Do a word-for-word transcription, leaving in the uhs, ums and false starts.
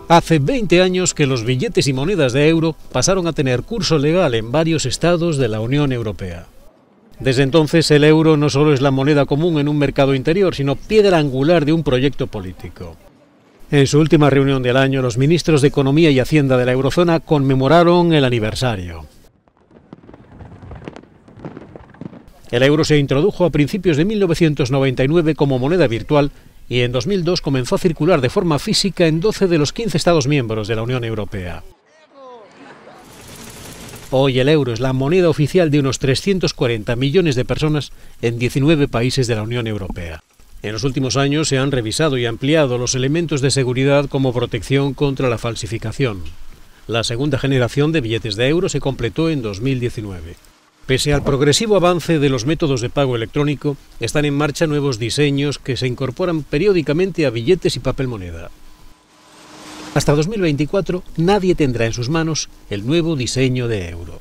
Hace veinte años que los billetes y monedas de euro pasaron a tener curso legal en varios estados de la Unión Europea. Desde entonces el euro no solo es la moneda común en un mercado interior, sino piedra angular de un proyecto político. En su última reunión del año, los ministros de Economía y Hacienda de la Eurozona conmemoraron el aniversario. El euro se introdujo a principios de mil novecientos noventa y nueve como moneda virtual y en dos mil dos comenzó a circular de forma física en doce de los quince Estados miembros de la Unión Europea. Hoy el euro es la moneda oficial de unos trescientos cuarenta millones de personas en diecinueve países de la Unión Europea. En los últimos años se han revisado y ampliado los elementos de seguridad como protección contra la falsificación. La segunda generación de billetes de euro se completó en dos mil diecinueve. Pese al progresivo avance de los métodos de pago electrónico, están en marcha nuevos diseños que se incorporan periódicamente a billetes y papel moneda. Hasta dos mil veinticuatro nadie tendrá en sus manos el nuevo diseño de euro.